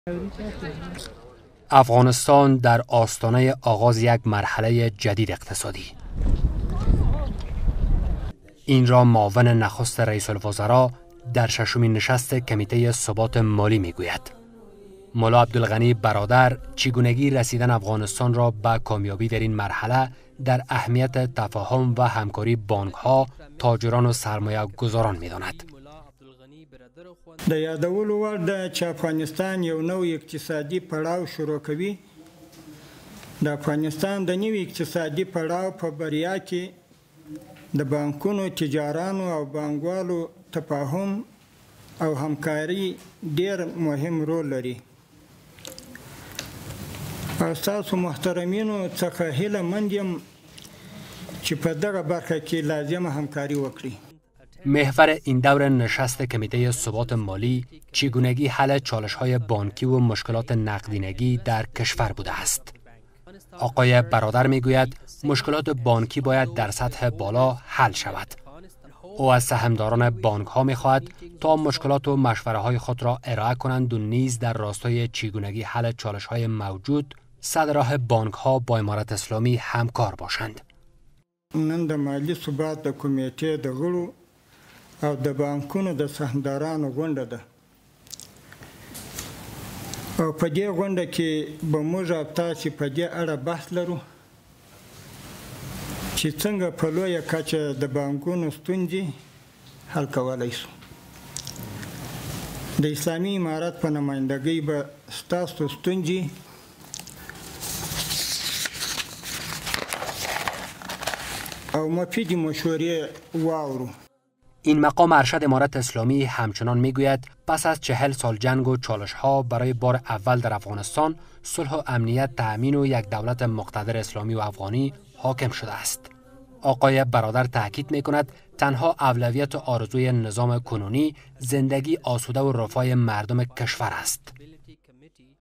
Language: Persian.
افغانستان در آستانه آغاز یک مرحله جدید اقتصادی. این را معاون نخست رئیس الوزراء در ششمین نشست کمیته ثبات مالی میگوید. مولا عبدالغنی برادر چگونگی رسیدن افغانستان را به کامیابی در این مرحله در اهمیت تفاهم و همکاری بانک‌ها، تاجران و سرمایه گذاران می‌داند. د یادولو وړ ده چې افغانستان یو نوی اقتصادي پړاو شروع کوي. د افغانستان د نوي اقتصادي پړاو په بریا کې د بانکونو، تجارانو او بانکوالو تفاهم او همکاري ډېر مهم رول لري. او ستاسو محترمینو څخه هیله مند یم چې په دغه برخه کې لازمه همکاري وکړي. محور این دور نشست کمیته ثبات مالی چگونگی حل چالش‌های بانکی و مشکلات نقدینگی در کشور بوده است. آقای برادر میگوید مشکلات بانکی باید در سطح بالا حل شود. او از سهامداران بانک‌ها می‌خواهد تا مشکلات و مشوره‌های خود را ارائه کنند و نیز در راستای چگونگی حل چالش‌های موجود صدراه بانک‌ها با امارت اسلامی همکار باشند. نن د مالی ثبات د کمیټې د غړو او د بانکونو د سهامدارانو غونډه ده. او په دې غونډه کې به موږ او تاسې په دې اړه بحث لرو چې څنګه په لویه کچه د بانکونو ستونزې حل کولی شو. د اسلامي امارت په نمایندګۍ به ستاسو ستونزې او مفیدی مشورې واورو. این مقام ارشد امارت اسلامی همچنان میگوید پس از 40 سال جنگ و چالش‌ها برای بار اول در افغانستان صلح و امنیت تأمین و یک دولت مقتدر اسلامی و افغانی حاکم شده است. آقای برادر تاکید میکند تنها اولویت و آرزوی نظام کنونی زندگی آسوده و رفاه مردم کشور است.